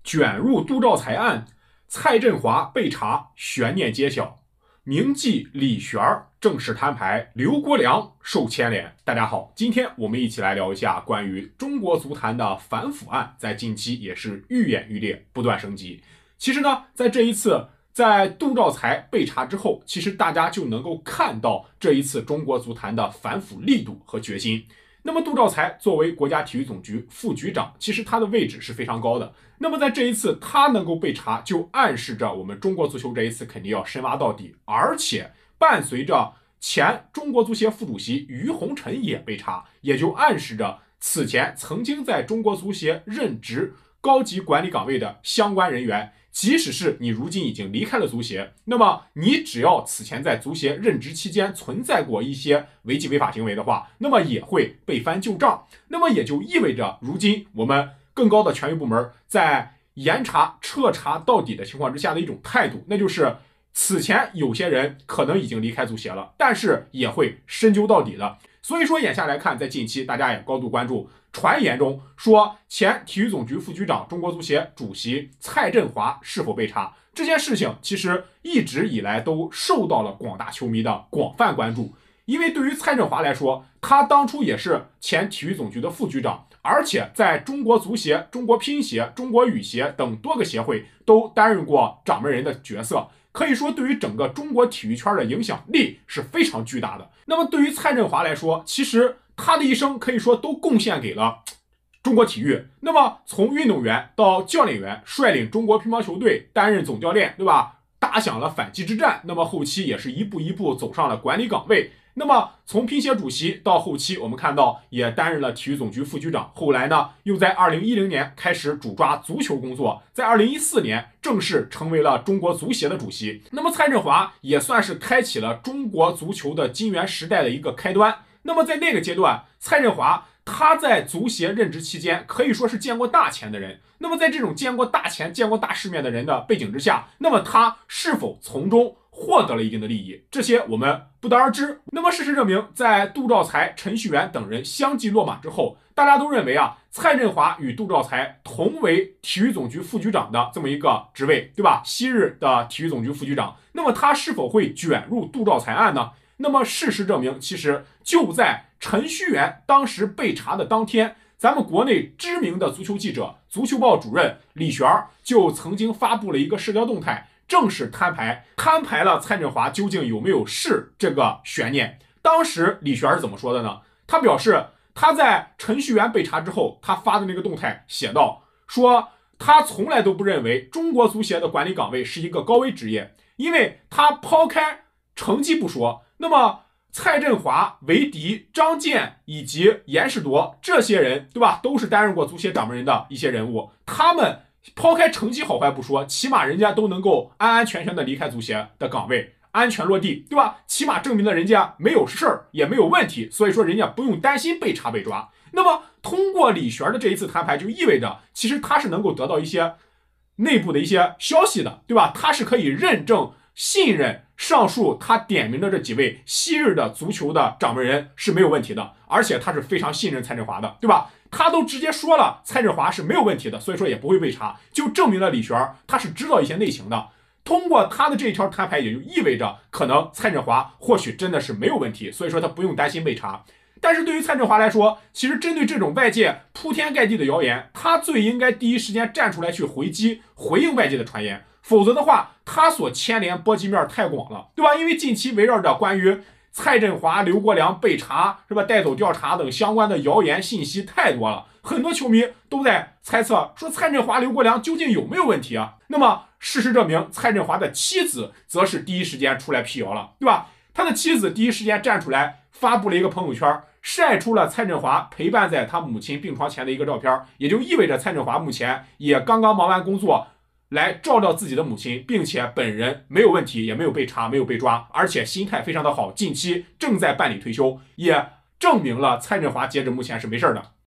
卷入杜兆才案，蔡振华被查，悬念揭晓。铭记李璇正式摊牌，刘国梁受牵连。大家好，今天我们一起来聊一下关于中国足坛的反腐案，在近期也是愈演愈烈，不断升级。其实呢，在这一次在杜兆才被查之后，其实大家就能够看到这一次中国足坛的反腐力度和决心。那么杜兆才作为国家体育总局副局长，其实他的位置是非常高的。那么在这一次他能够被查，就暗示着我们中国足球这一次肯定要深挖到底，而且伴随着前中国足协副主席于洪臣也被查，也就暗示着此前曾经在中国足协任职高级管理岗位的相关人员，即使是你如今已经离开了足协，那么你只要此前在足协任职期间存在过一些违纪违法行为的话，那么也会被翻旧账。那么也就意味着如今我们更高的权威部门在严查彻查到底的情况之下的一种态度，那就是此前有些人可能已经离开足协了，但是也会深究到底的。所以说眼下来看，在近期大家也高度关注传言中说前体育总局副局长、中国足协主席蔡振华是否被查，这件事情其实一直以来都受到了广大球迷的广泛关注。因为对于蔡振华来说，他当初也是前体育总局的副局长，而且在中国足协、中国乒协、中国羽协等多个协会都担任过掌门人的角色，可以说对于整个中国体育圈的影响力是非常巨大的。那么对于蔡振华来说，其实他的一生可以说都贡献给了中国体育。那么从运动员到教练员，率领中国乒乓球队担任总教练，对吧？打响了反击之战，那么后期也是一步一步走上了管理岗位。那么从乒协主席到后期，我们看到也担任了体育总局副局长，后来呢又在2010年开始主抓足球工作，在2014年正式成为了中国足协的主席。那么蔡振华也算是开启了中国足球的金元时代的一个开端。那么在那个阶段，蔡振华他在足协任职期间可以说是见过大钱的人。那么在这种见过大钱、见过大世面的人的背景之下，那么他是否从中获得了一定的利益，这些我们不得而知。那么事实证明，在杜兆才、程序员等人相继落马之后，大家都认为蔡振华与杜兆才同为体育总局副局长的这么一个职位，对吧？昔日的体育总局副局长，那么他是否会卷入杜兆才案呢？那么事实证明，其实就在程序员当时被查的当天，咱们国内知名的足球记者、足球报主任李璇就曾经发布了一个社交动态，正式摊牌了蔡振华究竟有没有事这个悬念。当时李璇是怎么说的呢？他表示他在程序员被查之后，他发的那个动态写道，说他从来都不认为中国足协的管理岗位是一个高危职业，因为他抛开成绩不说，那么蔡振华、韦迪、张健以及严世铎这些人，对吧，都是担任过足协掌门人的一些人物，他们抛开成绩好坏不说，起码人家都能够安安全全的离开足协的岗位，安全落地，对吧？起码证明了人家没有事儿，也没有问题，所以说人家不用担心被查被抓。那么通过李璇的这一次摊牌，就意味着其实他是能够得到一些内部的一些消息的，对吧？他是可以认证、信任上述他点名的这几位昔日的足球的掌门人是没有问题的，而且他是非常信任蔡振华的，对吧？他都直接说了蔡振华是没有问题的，所以说也不会被查，就证明了李璇他是知道一些内情的。通过他的这一条摊牌，也就意味着可能蔡振华或许真的是没有问题，所以说他不用担心被查。但是对于蔡振华来说，其实针对这种外界铺天盖地的谣言，他最应该第一时间站出来去回击、回应外界的传言，否则的话，他所牵连波及面太广了，对吧？因为近期围绕着关于蔡振华、刘国梁被查，是吧？带走调查等相关的谣言信息太多了，很多球迷都在猜测说蔡振华、刘国梁究竟有没有问题啊？那么事实证明，蔡振华的妻子则是第一时间出来辟谣了，对吧？他的妻子第一时间站出来发布了一个朋友圈，晒出了蔡振华陪伴在他母亲病床前的一个照片，也就意味着蔡振华目前也刚刚忙完工作，来照料自己的母亲，并且本人没有问题，也没有被查，没有被抓，而且心态非常的好，近期正在办理退休，也证明了蔡振华截止目前是没事的。